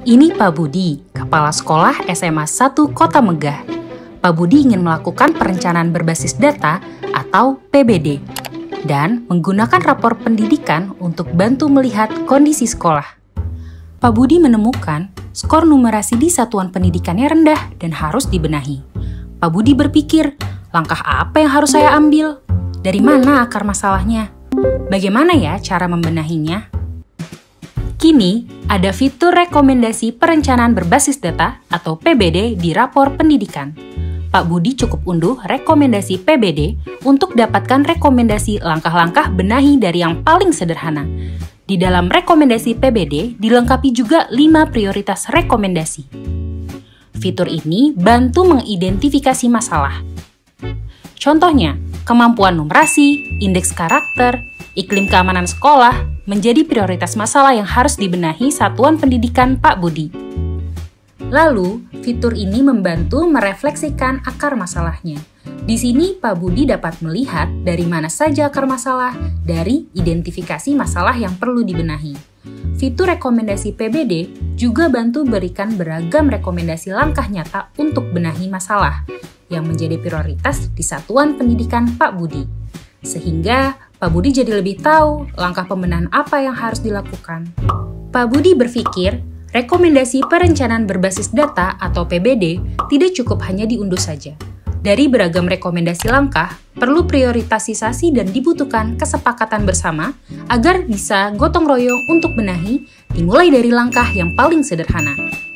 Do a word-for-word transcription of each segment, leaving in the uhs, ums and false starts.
Ini Pak Budi, Kepala Sekolah S M A satu Kota Megah. Pak Budi ingin melakukan perencanaan berbasis data atau P B D dan menggunakan rapor pendidikan untuk bantu melihat kondisi sekolah. Pak Budi menemukan skor numerasi di satuan pendidikannya rendah dan harus dibenahi. Pak Budi berpikir, langkah apa yang harus saya ambil? Dari mana akar masalahnya? Bagaimana ya cara membenahinya? Kini, ada fitur rekomendasi perencanaan berbasis data atau P B D di rapor pendidikan. Pak Budi cukup unduh rekomendasi P B D untuk dapatkan rekomendasi langkah-langkah benahi dari yang paling sederhana. Di dalam rekomendasi P B D dilengkapi juga lima prioritas rekomendasi. Fitur ini bantu mengidentifikasi masalah. Contohnya, kemampuan numerasi, indeks karakter, iklim keamanan sekolah menjadi prioritas masalah yang harus dibenahi satuan pendidikan Pak Budi. Lalu, fitur ini membantu merefleksikan akar masalahnya. Di sini, Pak Budi dapat melihat dari mana saja akar masalah dari identifikasi masalah yang perlu dibenahi. Fitur rekomendasi P B D juga bantu berikan beragam rekomendasi langkah nyata untuk benahi masalah yang menjadi prioritas di satuan pendidikan Pak Budi. Sehingga Pak Budi jadi lebih tahu langkah pembenahan apa yang harus dilakukan. Pak Budi berpikir, rekomendasi perencanaan berbasis data atau P B D tidak cukup hanya diunduh saja. Dari beragam rekomendasi langkah, perlu prioritasisasi dan dibutuhkan kesepakatan bersama agar bisa gotong royong untuk benahi, dimulai dari langkah yang paling sederhana.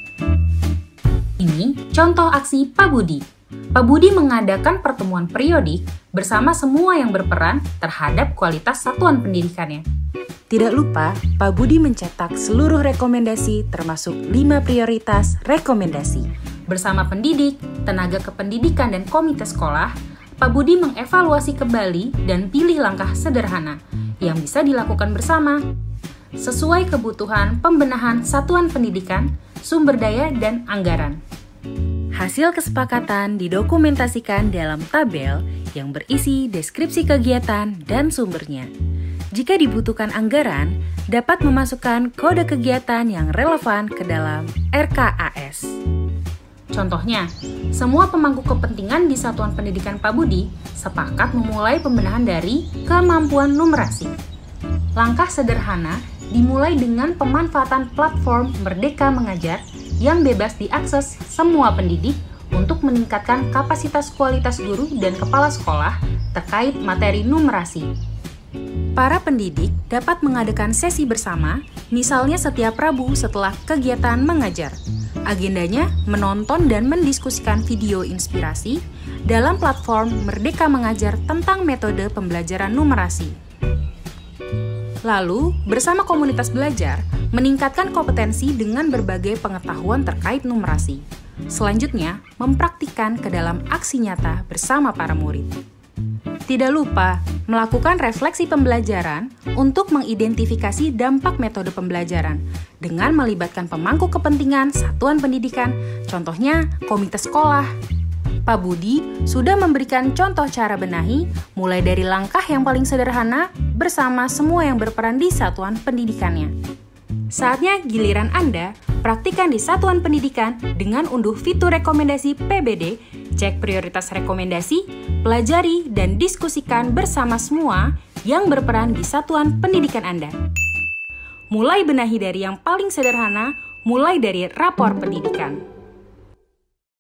Ini contoh aksi Pak Budi. Pak Budi mengadakan pertemuan periodik bersama semua yang berperan terhadap kualitas satuan pendidikannya. Tidak lupa, Pak Budi mencetak seluruh rekomendasi termasuk lima prioritas rekomendasi. Bersama pendidik, tenaga kependidikan, dan komite sekolah, Pak Budi mengevaluasi kembali dan pilih langkah sederhana yang bisa dilakukan bersama sesuai kebutuhan pembenahan satuan pendidikan, sumber daya, dan anggaran. Hasil kesepakatan didokumentasikan dalam tabel yang berisi deskripsi kegiatan dan sumbernya. Jika dibutuhkan anggaran, dapat memasukkan kode kegiatan yang relevan ke dalam R K A S. Contohnya, semua pemangku kepentingan di satuan pendidikan Pak Budi sepakat memulai pembenahan dari kemampuan numerasi. Langkah sederhana dimulai dengan pemanfaatan platform Merdeka Mengajar yang bebas diakses semua pendidik untuk meningkatkan kapasitas kualitas guru dan kepala sekolah terkait materi numerasi. Para pendidik dapat mengadakan sesi bersama, misalnya setiap Rabu setelah kegiatan mengajar. Agendanya menonton dan mendiskusikan video inspirasi dalam platform Merdeka Mengajar tentang metode pembelajaran numerasi. Lalu, bersama komunitas belajar, meningkatkan kompetensi dengan berbagai pengetahuan terkait numerasi. Selanjutnya, mempraktikkan ke dalam aksi nyata bersama para murid. Tidak lupa, melakukan refleksi pembelajaran untuk mengidentifikasi dampak metode pembelajaran dengan melibatkan pemangku kepentingan satuan pendidikan, contohnya komite sekolah. Pak Budi sudah memberikan contoh cara benahi, mulai dari langkah yang paling sederhana bersama semua yang berperan di satuan pendidikannya. Saatnya giliran Anda praktikkan di satuan pendidikan dengan unduh fitur rekomendasi P B D, cek prioritas rekomendasi, pelajari dan diskusikan bersama semua yang berperan di satuan pendidikan Anda. Mulai benahi dari yang paling sederhana, mulai dari rapor pendidikan.